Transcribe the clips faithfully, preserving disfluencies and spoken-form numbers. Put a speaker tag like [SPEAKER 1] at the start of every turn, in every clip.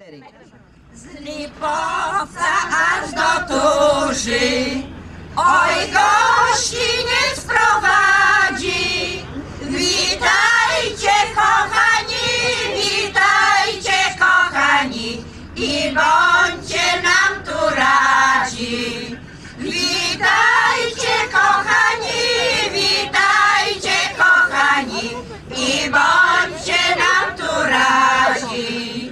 [SPEAKER 1] Z Lipowca aż do Turzy, oj gościniec prowadzi. Witajcie kochani, witajcie kochani i bądźcie nam tu radzi. Witajcie kochani, witajcie kochani i bądźcie nam tu radzi.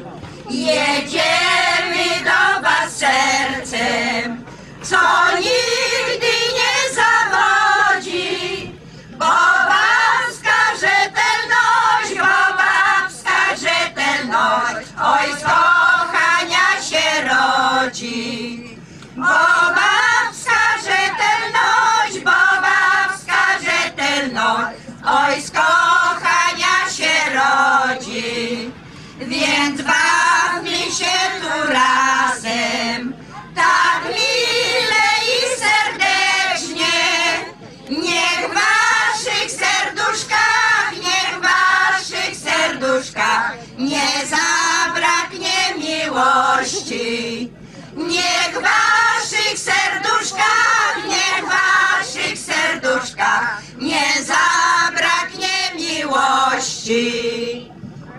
[SPEAKER 1] Jedziemy do was sercem, co nigdy nie zawodzi, bo babska rzetelność, bo babska rzetelność, oj z kochania się rodzi. Bo babska rzetelność, bo babska rzetelność, oj z kochania się rodzi. Więc bawmy się tu razem, tak mile i serdecznie. Niech w waszych serduszkach, niech w waszych serduszkach nie zabraknie miłości. Niech w waszych serduszkach, niech w waszych serduszkach nie zabraknie miłości.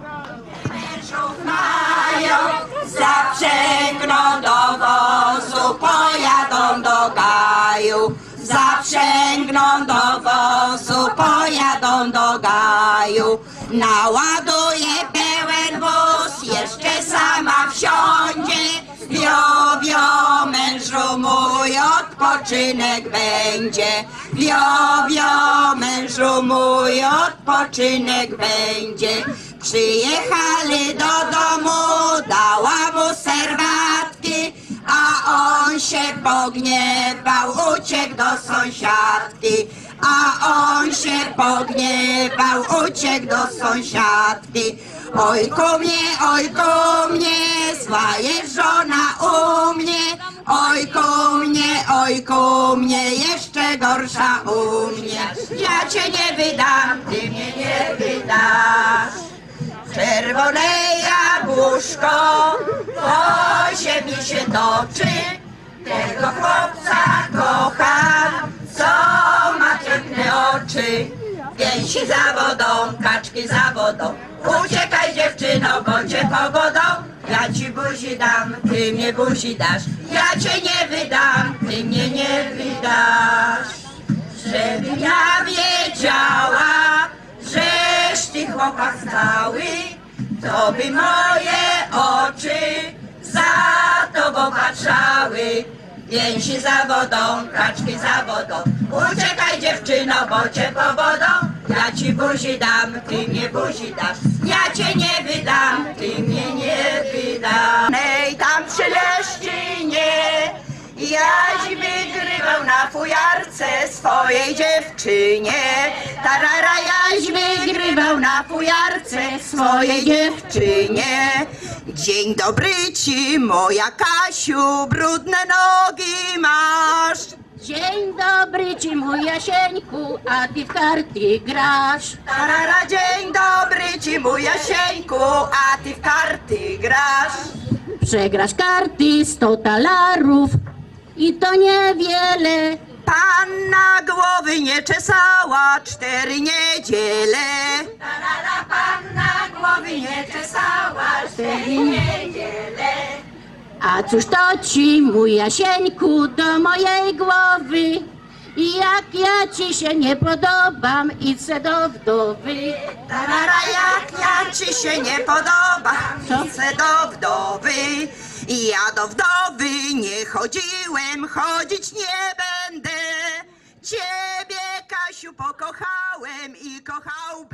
[SPEAKER 1] Mężów mają, zaprzęgną do wozu, pojadą do gaju. Zaprzęgną do wozu, pojadą do gaju. Naładuje pełen wóz, jeszcze sama wsiądzie. Wio, wio, mężu mój, odpoczynek będzie. Wio, wio, mężu mój, odpoczynek będzie. Przyjechali do domu, dała mu serwatki, a on się pogniewał, uciekł do sąsiadki. A on się pogniewał, uciekł do sąsiadki. Oj ku mnie, oj ku mnie, zła jest żona u mnie. Oj ku mnie, oj ku mnie, jeszcze gorsza u mnie. Ja cię nie wydam, ty mnie nie wydasz. Czerwone jabłuszko po ziemi się toczy. Tego chłopca kocham, co ma piękne oczy. Gęsi za wodą, kaczki za wodą. Uciekaj dziewczyno, bo cię pogodą. Ja ci buzi dam, ty mnie buzi dasz. Ja cię nie wydam, ty mnie nie wydasz. Żebym ja wiedziała, żeś ty chłopak stały, to by moje oczy za tobą patrzały. Gęsi za wodą, kaczki za wodą. Uciekaj dziewczyno, bo cię powodą. Ja ci buzi dam, ty mnie buzi dasz. Ja cię nie wydam, ty mnie nie wydasz. Nej, tam przy Leszczynie jaś wygrywał na fujarce swojej dziewczynie. Tarara, jaś wygrywał na fujarce swojej dziewczynie. Dzień dobry ci, moja Kasiu, brudne nogi masz.
[SPEAKER 2] Dzień dobry ci, mój Jasieńku, a ty w karty grasz.
[SPEAKER 1] Tarara, dzień dobry ci, mój Jasieńku, a ty w karty grasz.
[SPEAKER 2] Przegrasz karty sto talarów i to niewiele.
[SPEAKER 1] Panna głowy nie czesała cztery niedziele. Tarara, panna głowy nie czesała cztery niedziele.
[SPEAKER 2] A cóż to ci, mój Jasieńku, do mojej głowy? Jak ja ci się nie podobam, idź se do wdowy.
[SPEAKER 1] Tarara, jak ja ci się nie podobam,
[SPEAKER 2] Co?
[SPEAKER 1] chcę do wdowy. Ja do wdowy nie chodziłem, chodzić nie będę. Ciebie, Kasiu, pokochałem i kochał